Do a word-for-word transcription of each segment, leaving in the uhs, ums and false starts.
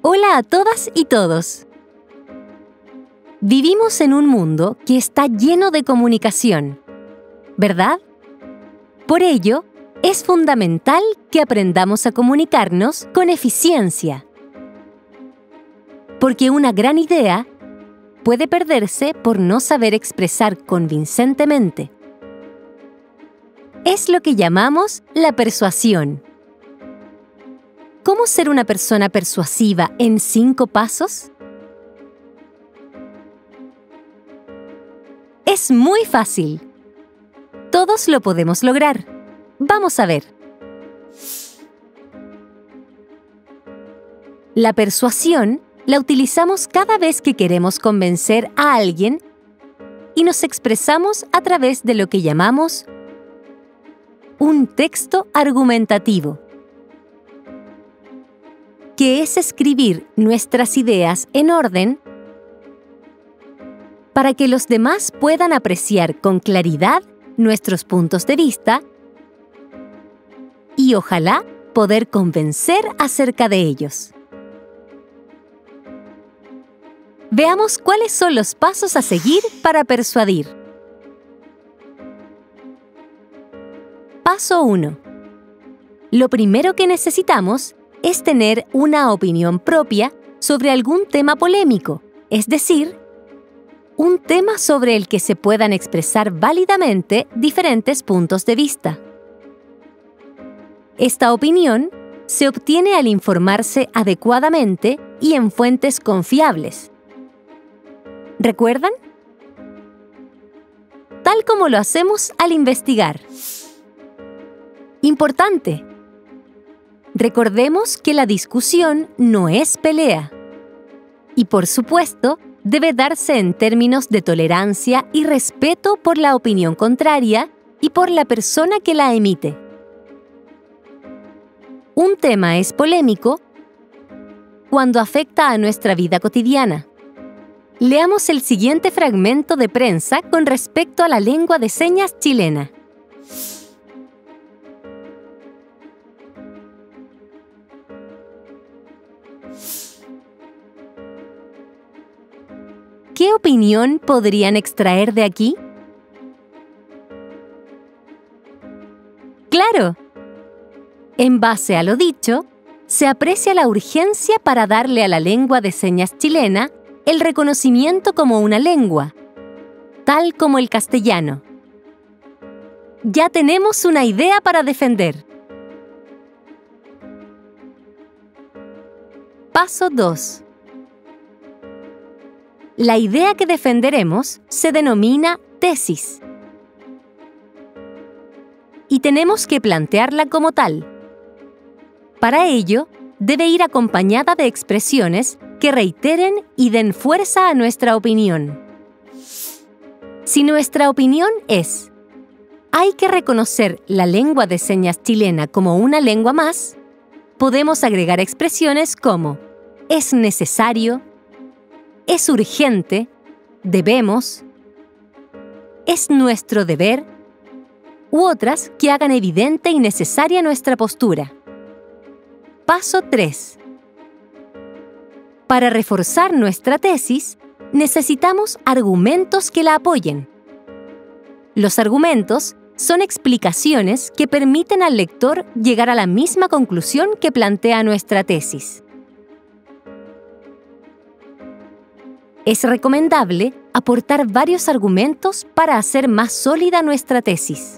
Hola a todas y todos. Vivimos en un mundo que está lleno de comunicación, ¿verdad? Por ello, es fundamental que aprendamos a comunicarnos con eficiencia. Porque una gran idea puede perderse por no saber expresar convincentemente. Es lo que llamamos la persuasión. ¿Cómo ser una persona persuasiva en cinco pasos? Es muy fácil. Todos lo podemos lograr. Vamos a ver. La persuasión la utilizamos cada vez que queremos convencer a alguien y nos expresamos a través de lo que llamamos un texto argumentativo, que es escribir nuestras ideas en orden para que los demás puedan apreciar con claridad nuestros puntos de vista y ojalá poder convencer acerca de ellos. Veamos cuáles son los pasos a seguir para persuadir. Paso uno. Lo primero que necesitamos es tener una opinión propia sobre algún tema polémico, es decir, un tema sobre el que se puedan expresar válidamente diferentes puntos de vista. Esta opinión se obtiene al informarse adecuadamente y en fuentes confiables. ¿Recuerdan? Tal como lo hacemos al investigar. Importante. Recordemos que la discusión no es pelea. Y por supuesto, debe darse en términos de tolerancia y respeto por la opinión contraria y por la persona que la emite. Un tema es polémico cuando afecta a nuestra vida cotidiana. Leamos el siguiente fragmento de prensa con respecto a la lengua de señas chilena. ¿Qué opinión podrían extraer de aquí? ¡Claro! En base a lo dicho, se aprecia la urgencia para darle a la lengua de señas chilena el reconocimiento como una lengua, tal como el castellano. Ya tenemos una idea para defender. Paso dos. La idea que defenderemos se denomina tesis. Y tenemos que plantearla como tal. Para ello, debe ir acompañada de expresiones que reiteren y den fuerza a nuestra opinión. Si nuestra opinión es: hay que reconocer la lengua de señas chilena como una lengua más, podemos agregar expresiones como es necesario, es urgente, debemos, es nuestro deber, u otras que hagan evidente y necesaria nuestra postura. Paso tres. Para reforzar nuestra tesis, necesitamos argumentos que la apoyen. Los argumentos son explicaciones que permiten al lector llegar a la misma conclusión que plantea nuestra tesis. Es recomendable aportar varios argumentos para hacer más sólida nuestra tesis.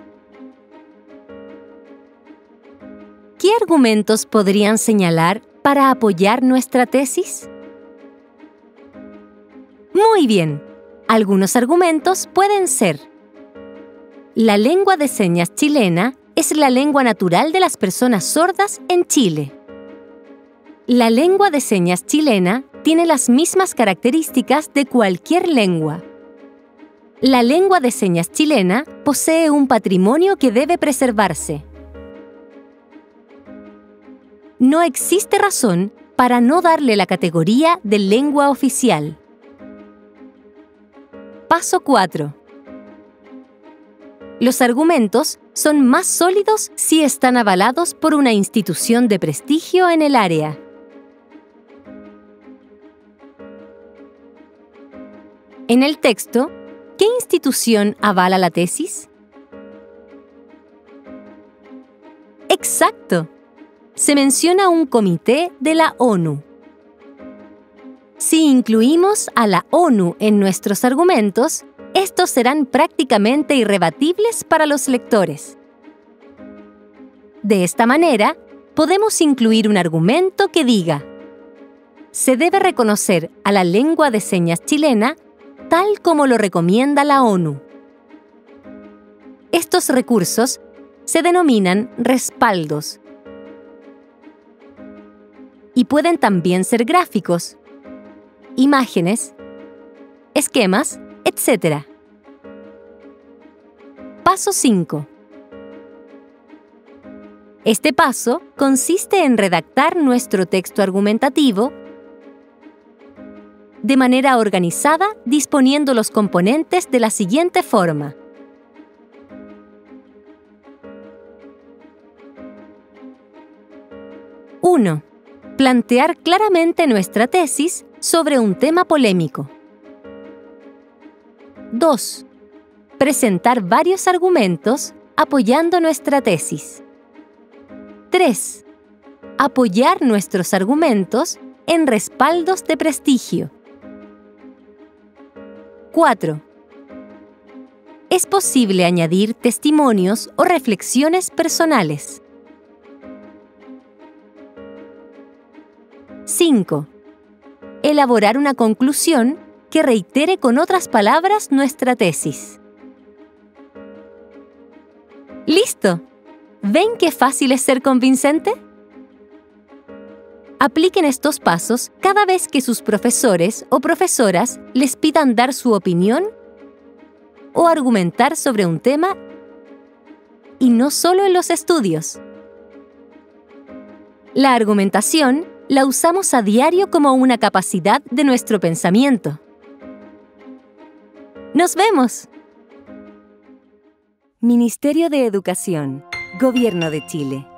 ¿Qué argumentos podrían señalar para apoyar nuestra tesis? Muy bien, algunos argumentos pueden ser: la lengua de señas chilena es la lengua natural de las personas sordas en Chile. La lengua de señas chilena tiene las mismas características de cualquier lengua. La lengua de señas chilena posee un patrimonio que debe preservarse. No existe razón para no darle la categoría de lengua oficial. Paso cuatro. Los argumentos son más sólidos si están avalados por una institución de prestigio en el área. En el texto, ¿qué institución avala la tesis? ¡Exacto! Se menciona un comité de la ONU. Si incluimos a la ONU en nuestros argumentos, estos serán prácticamente irrebatibles para los lectores. De esta manera, podemos incluir un argumento que diga: se debe reconocer a la lengua de señas chilena tal como lo recomienda la ONU. Estos recursos se denominan respaldos y pueden también ser gráficos, imágenes, esquemas, etcétera. Paso cinco. Este paso consiste en redactar nuestro texto argumentativo de manera organizada, disponiendo los componentes de la siguiente forma. uno. Plantear claramente nuestra tesis sobre un tema polémico. dos. Presentar varios argumentos apoyando nuestra tesis. tres. Apoyar nuestros argumentos en respaldos de prestigio. cuatro. Es posible añadir testimonios o reflexiones personales. cinco. Elaborar una conclusión que reitere con otras palabras nuestra tesis. ¡Listo! ¿Ven qué fácil es ser convincente? Apliquen estos pasos cada vez que sus profesores o profesoras les pidan dar su opinión o argumentar sobre un tema, y no solo en los estudios. La argumentación la usamos a diario como una capacidad de nuestro pensamiento. ¡Nos vemos! Ministerio de Educación, Gobierno de Chile.